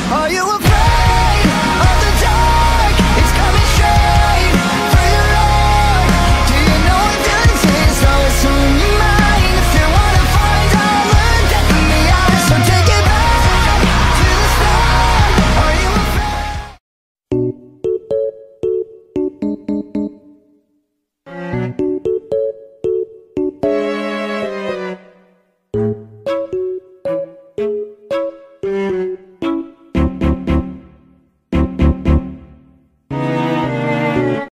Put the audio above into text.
Are you afraid of the dark? It's coming straight for your heart. Do you know what feelings is? Oh, it's on your mind. If you wanna find out, learn death in the eyes. So take it back to the start. Are you afraid?